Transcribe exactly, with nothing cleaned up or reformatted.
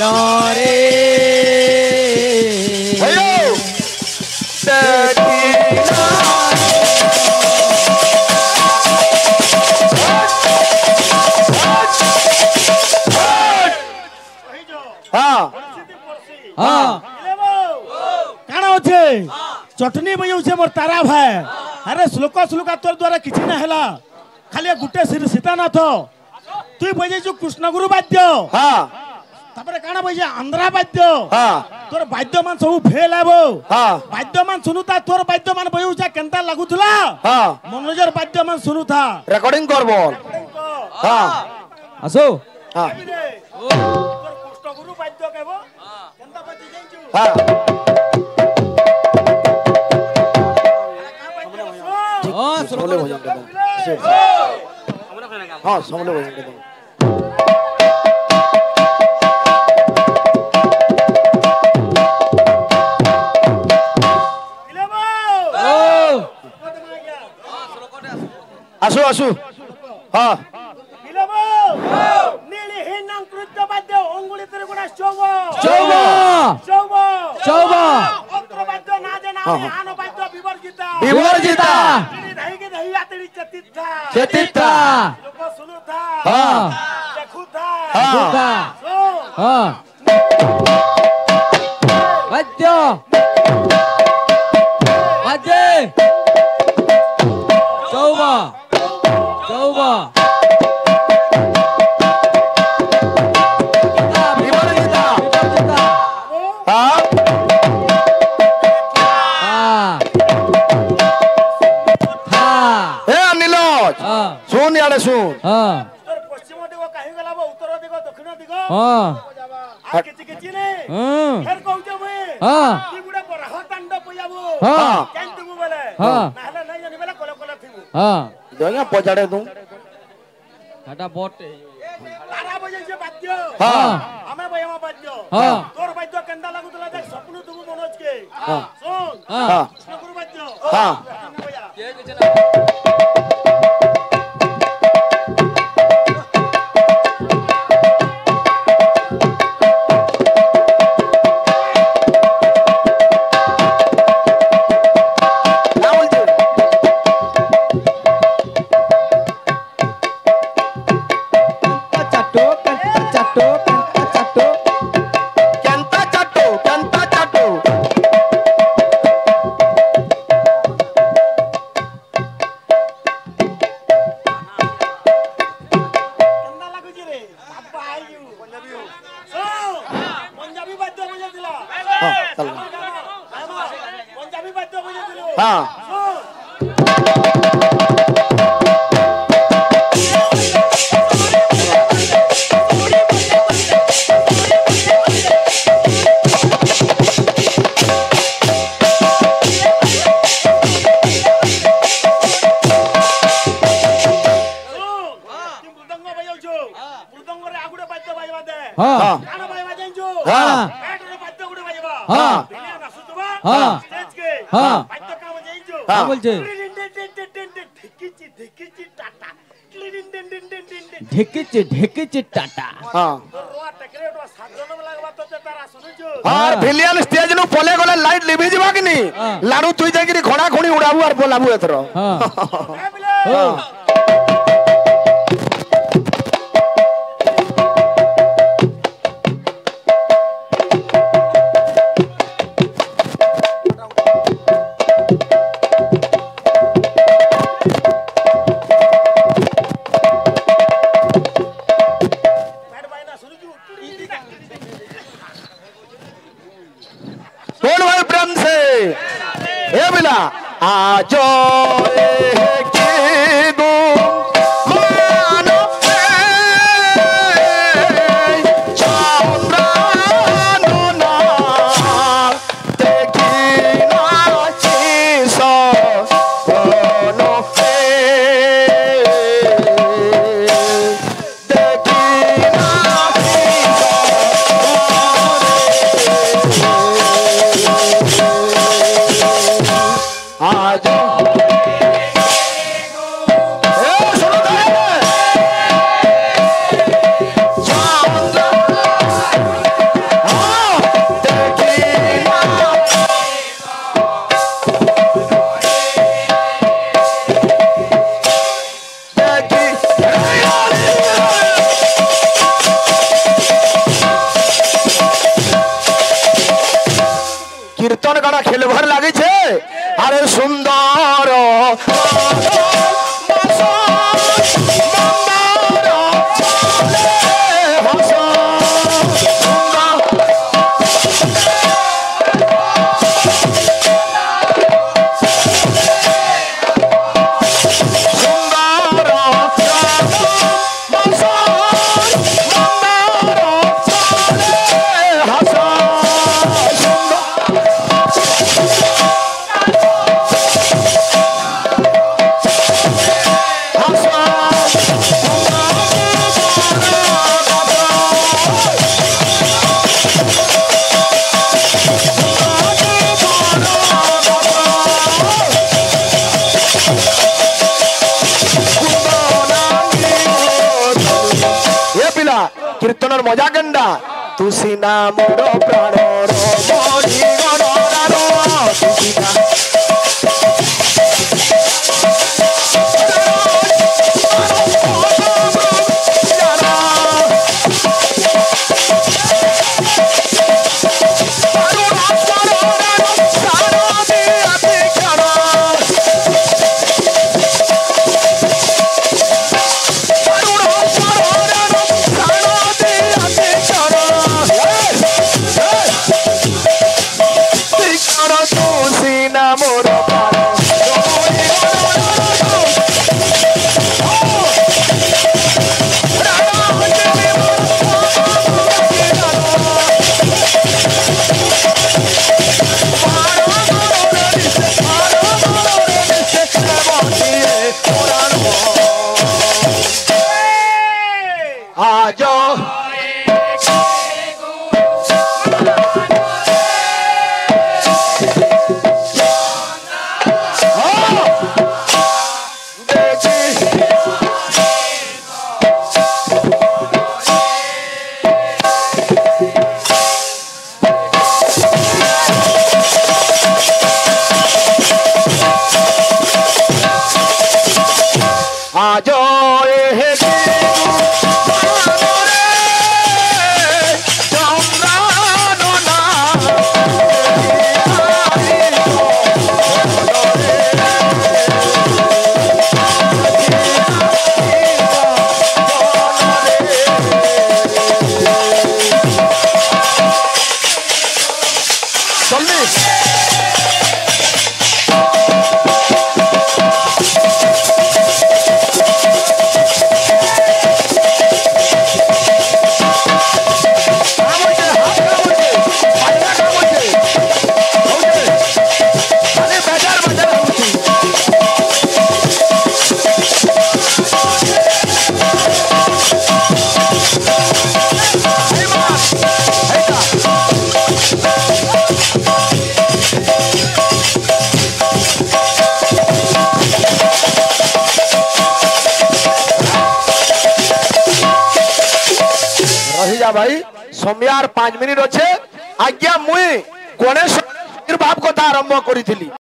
रे चटनी बजाऊे मोर तारा भाई अरे श्लोक श्लोक तोर द्वारा किसी ना है खाली गुटे सीतानाथ तु बजेचु कृष्ण गुरु वाद्य तापर काना बजे आंध्रा वाद्य तोर वाद्य मान सब फेल आबो वाद्य मान सुनुता तोर वाद्य मान बजाऊचा केनता लागुथला मनोजर वाद्य मान सुनुता रिकॉर्डिंग करबो हां आसो हां तोर कृष्ण गुरु वाद्य केबो केनता बजे जाइछु हां हां समले भजन के हां समले भजन के आसु आसु हां इलेबो नीली हिन्नं कृत्य वाद्य अंगुली तेरे गुणा चौव चौव चौव चौव अत्र वाद्य ना जे ना आन वाद्य विवर्जिता विवर्जिता दही के दही आतड़ी चतित्था चतित्था लोक सुनुथा हां देखुथा देखुथा हां वाद्य वाद्य चौव चौव विवर्जिता विवर्जिता हां सुन यार सुन हां उत्तर पश्चिम दिगो काहे गला बो उत्तर दिगो दक्षिण दिगो हां आ किछि किछि ने हां फेर कहउजे मु हां ती गुडे बरह तांड पयाबो हां केन तुमु बोले हां नाहले नै जानि बोले कोला कोला थिबु हां दोया पजाड़े तू हटा बोटे तारा बजे जे वाद्य हां हमें बयमा वाद्य हां तोर वाद्य केंदा लागुतला देख सपनु तुमु मनोज के हां सुन हां कृष्ण गुरु वाद्य हां के किछ ना ढेकेचे ढेकेचे टाटा हां हां भिलियन स्टेज नु पले गले लाइट लिभि जिबा कि नी लाडू तुई जागिरी घोड़ा घोड़ी उड़ाबू और बोलाबू एथरो हां हां आजो कीर्तन गाना खेल भर लगे छे अरे सुंदर कीर्तन मजा गंडा तू सीना मोरो प्राण रो मोरी गणरारो तू सीना भाई सोमयार पांच मिनिट अच्छे आज्ञा मुई गणेश निर्भाव कथा आरंभ करी